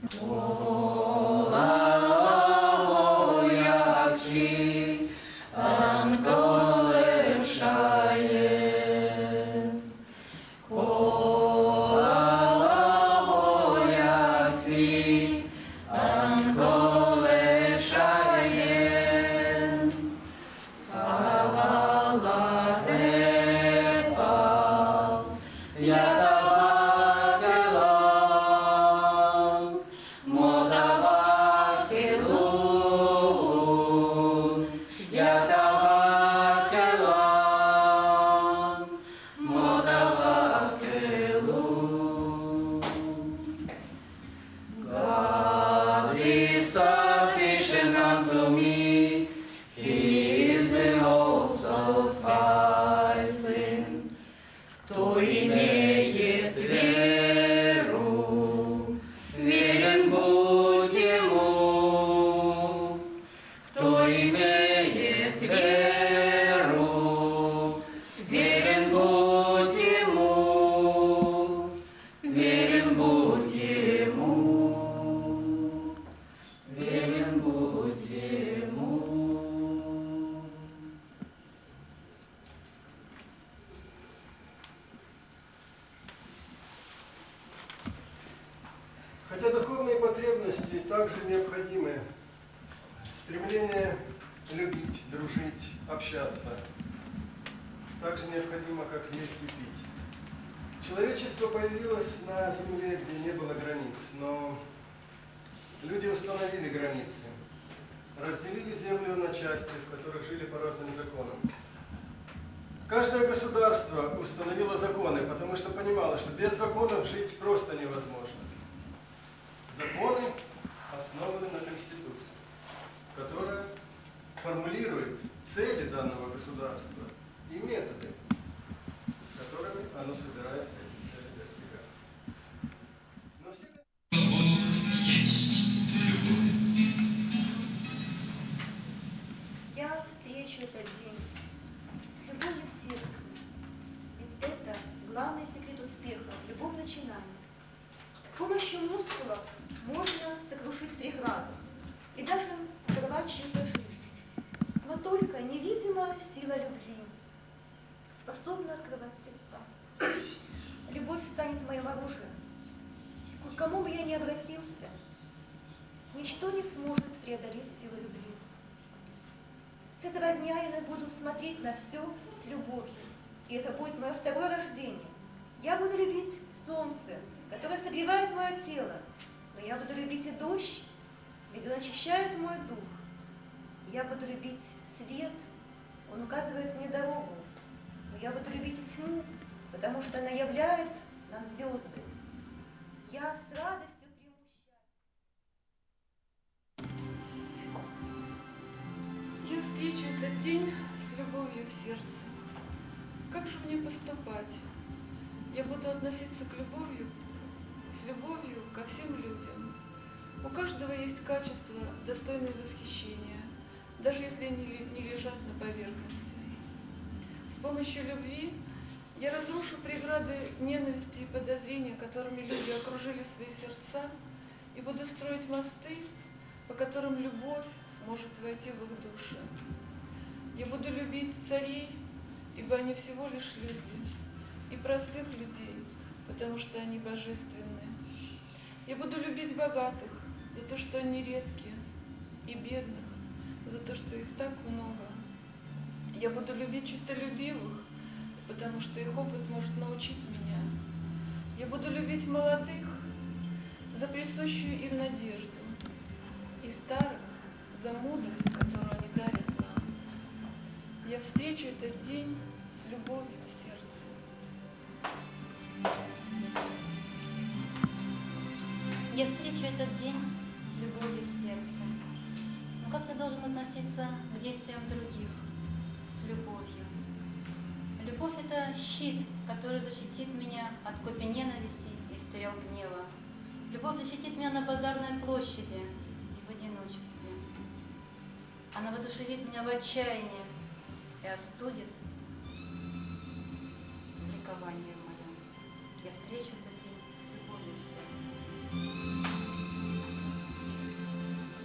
Хотя духовные потребности также необходимы. Стремление любить, дружить, общаться так же необходимо, как есть и пить. Человечество появилось на земле, где не было границ, но люди установили границы, разделили землю на части, в которых жили по разным законам. Каждое государство установило законы, потому что понимало, что без законов жить просто невозможно. Законы основаны на Конституции, которая формулирует цели данного государства и методы, которыми оно собирается эти цели достигать. Но всегда... Я встречу этот день с любовью в сердце, ведь это главный секрет успеха в любом начинании. С помощью мускулов можно сокрушить преграду и даже оторвать чью-то жизнь. Но только невидимая сила любви способна открывать сердца. Любовь станет моим оружием. К кому бы я ни обратился, ничто не сможет преодолеть силу любви. С этого дня я буду смотреть на все с любовью, и это будет мое второе рождение. Я буду любить солнце, которое согревает мое тело, но я буду любить и дождь, ведь он очищает мой дух. Я буду любить свет, он указывает мне дорогу, но я буду любить и тьму, потому что она являет нам звезды. Я с радостью приму счастье. Я встречу этот день с любовью в сердце. Как же мне поступать? Я буду относиться с любовью ко всем людям. У каждого есть качества, достойные восхищения, даже если они не лежат на поверхности. С помощью любви я разрушу преграды ненависти и подозрения, которыми люди окружили свои сердца, и буду строить мосты, по которым любовь сможет войти в их души. Я буду любить царей, ибо они всего лишь люди, и простых людей, потому что они божественны. Я буду любить богатых за то, что они редкие, и бедных за то, что их так много. Я буду любить честолюбивых, потому что их опыт может научить меня. Я буду любить молодых за присущую им надежду, и старых за мудрость, которую они дарят нам. Я встречу этот день с любовью в сердце. Я встречу этот день с любовью в сердце. Но как ты должен относиться к действиям других с любовью? Любовь — это щит, который защитит меня от копий ненависти и стрел гнева. Любовь защитит меня на базарной площади и в одиночестве. Она воодушевит меня в отчаянии и остудит в ликовании моем. Я встречу этот день с любовью в сердце.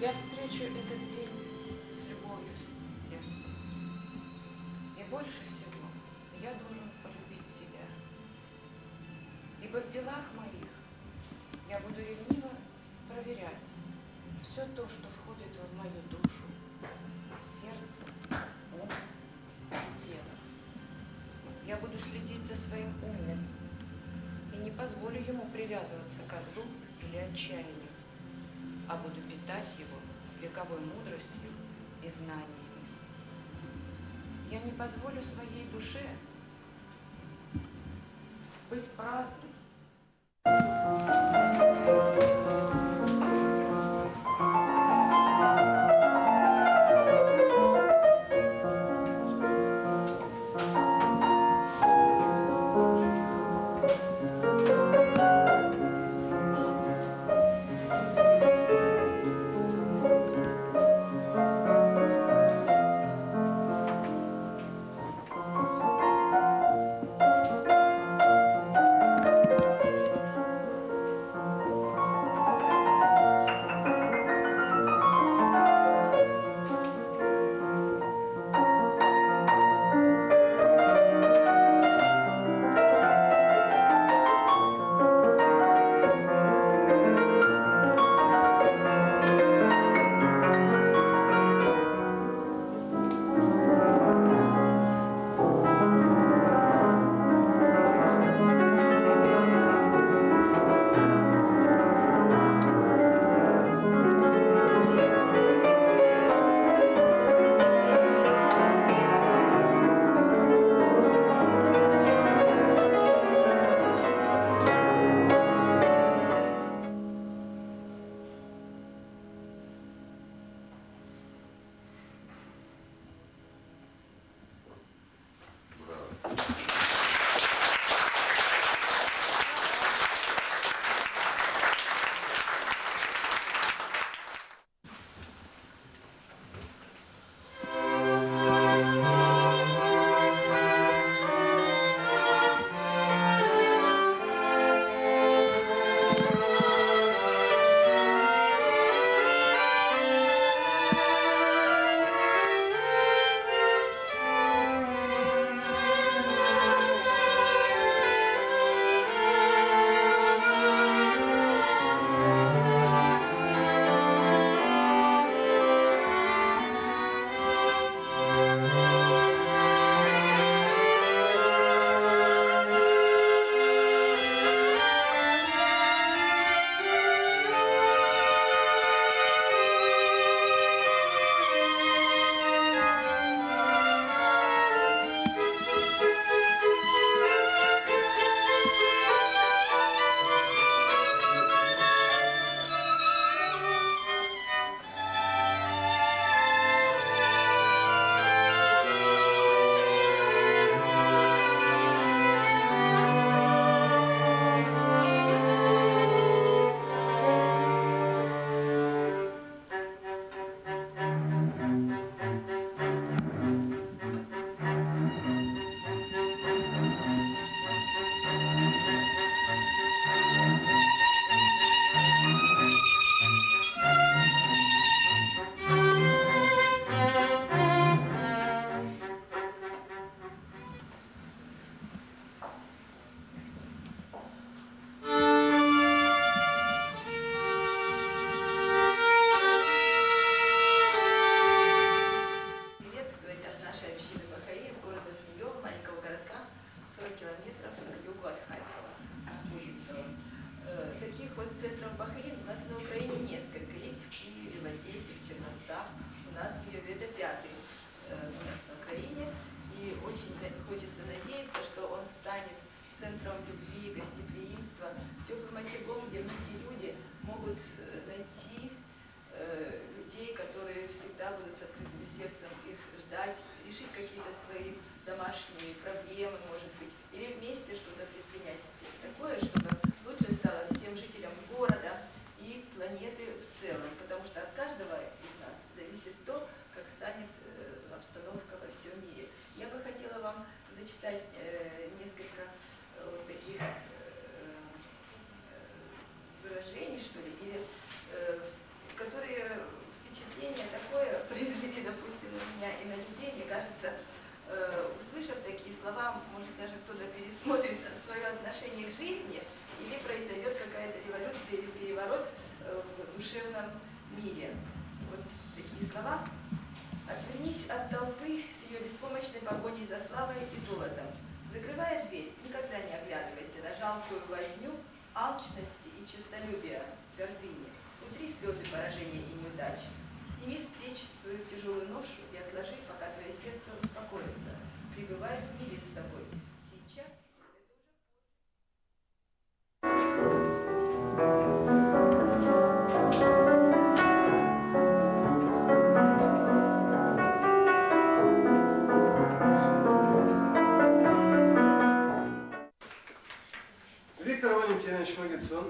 Я встречу этот день с любовью в сердце. И больше всего я должен полюбить себя. Ибо в делах моих я буду ревниво проверять все то, что входит в мою душу, сердце, ум и тело. Я буду следить за своим умом и не позволю ему привязываться к злу или отчаянию, а буду питать его вековой мудростью и знаниями. Я не позволю своей душе быть праздной. центров Бахаи у нас на Украине несколько. Есть в Киеве, в Одессе, в Черновцах. У нас в Киеве это пятый у нас на Украине. И очень хочется надеяться, что он станет центром любви, гостеприимства, теплым очагом, где многие люди могут найти людей, которые всегда будут с открытым сердцем их ждать, решить какие-то свои домашние проблемы, может быть, или вместе что-то предпринять такое, чтобы лучше стало всем жителям города и планеты в целом, потому что от каждого из нас зависит то, как станет обстановка во всем мире. Я бы хотела вам зачитать несколько вот таких выражений, что ли, или, которые в отношение к жизни, или произойдет какая-то революция или переворот в душевном мире. Вот такие слова. Отвернись от толпы с ее беспомощной погоней за славой и золотом. Закрывая дверь, никогда не оглядывайся на жалкую возню алчности и честолюбия, гордыни. Внутри слезы поражения и неудач. Сними с плеч свою тяжелую ношу и отложи, пока твое сердце успокоится. Пребывай в мире с собой. Сейчас Виктор Валентинович Магицон.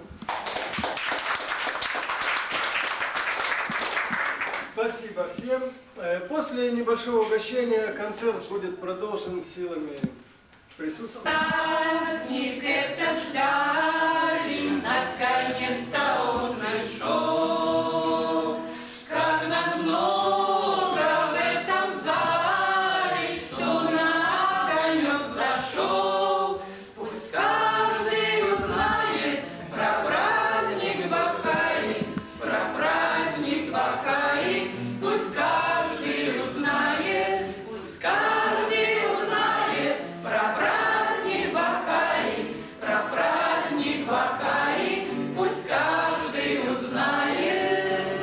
Спасибо всем. После небольшого угощения концерт будет продолжен силами присутствующих. Праздник этот ждали, наконец-то он пришел. Как нас много в этом зале, кто на огонек зашел. Пусть каждый узнает про праздник Бахаи, про праздник Бахаи. Пусть каждый узнает, пусть каждый узнает про праздник Бахаи, про праздник Бахаи. Пусть каждый узнает.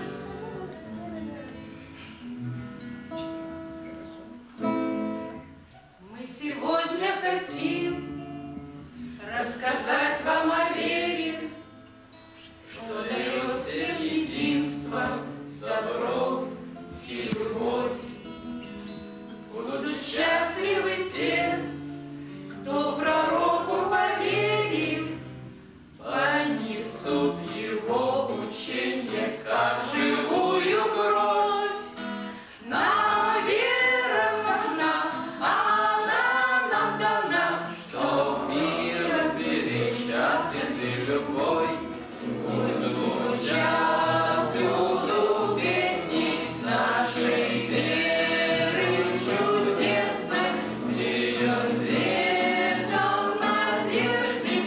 Мы сегодня хотим рассказать вам о вере, что дает всем единство, добро и любовь. Будут счастливы те, кто пророку поверив, понесут его учение, как живую кровь. Нам вера нужна, она нам дана, чтоб мир беречь от беды любой. Пусть звучат всюду песни нашей веры чудесной, с ее светом надежды,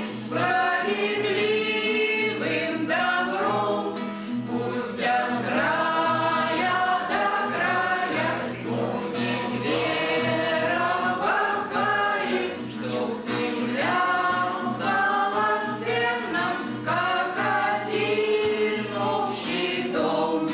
справедливым добром. Пусть от края до края будет вера в Бахаи, чтоб земля стала всем нам как один общий дом.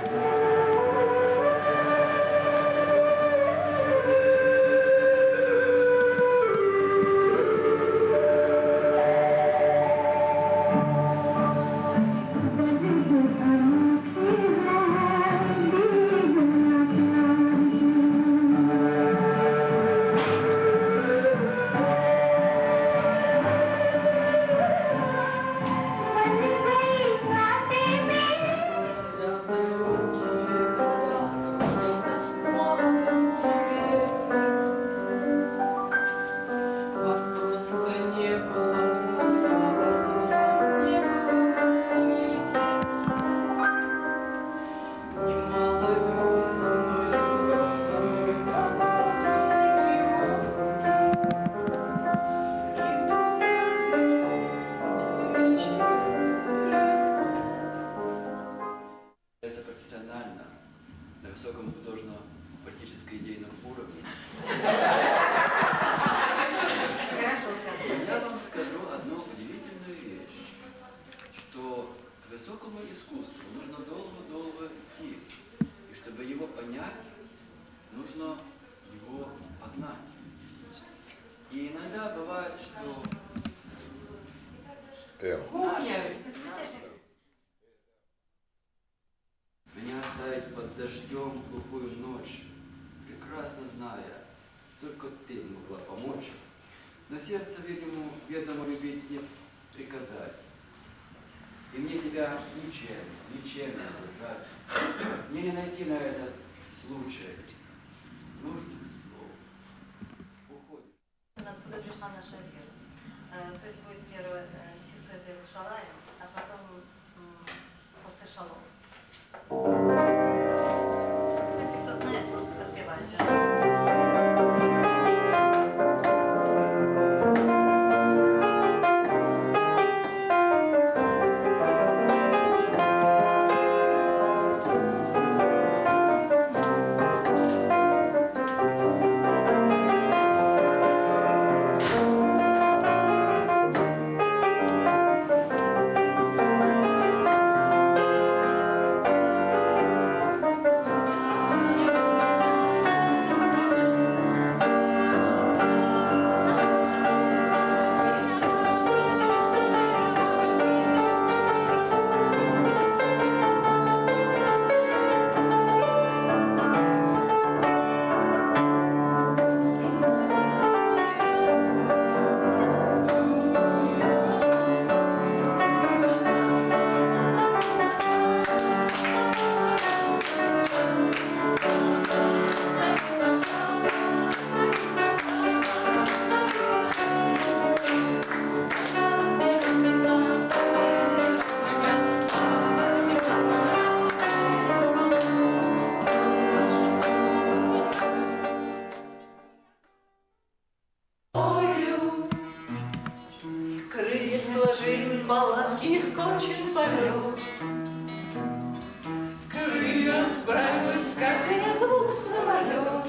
Вас просто не было тогда, вас просто не было на свете. Немало вез за мной любовь, за мной подводили волны. И Это профессионально, на высоком художественно-политическо-идейном уровне. Я вам скажу одну удивительную вещь, что к высокому искусству нужно долго-долго идти, и чтобы его понять, нужно его познать. И иногда бывает, что меня оставить под дождем в глухую ночь, прекрасно зная, только ты могла помочь. Но сердце, видимо, ведомо любить не приказать. И мне тебя ничем не держать. Мне не найти на этот случай нужных слов. Уходит. Откуда пришла наша вера? То есть будет первое сисуэт и шалай, а потом после шалом. Если кто знает, можете подпевать. сложили в палатке, их кончен полет. Крылья расправил, искателя звук самолет.